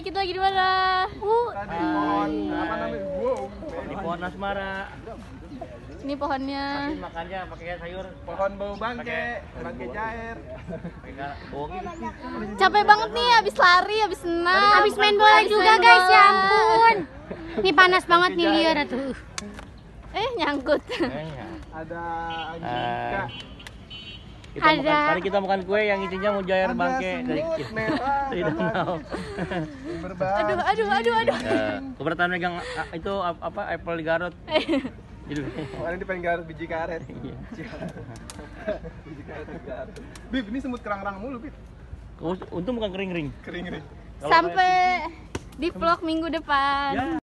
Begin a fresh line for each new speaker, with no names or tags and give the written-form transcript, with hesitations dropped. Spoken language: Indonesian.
kita lagi di mana?
Di pohon apa namanya? Wow.
Di pohon asmara.
Ini pohonnya.
Kasih makannya pakai sayur.
Pohon bau bangke, bangke jair.
Capek banget nih, habis lari, habis senam,
Habis main bola juga guys, ya ampun. Ini panas banget nih liar tuh.
Nyangkut.
Ada Anjika.
Tadi kita makan kue yang isinya mujair bangke dari
merah.
danau.
Berbahaya.
Aduh.
Keberatan megang itu apa apple di Garut. Gitu.
Orang ini pengen garut biji karet. Biji karet di Garut. Bib, ini semut kerang-kerang mulu, Bib.
Untung bukan kering-kering.
Kering-kering.
Sampai di vlog minggu depan.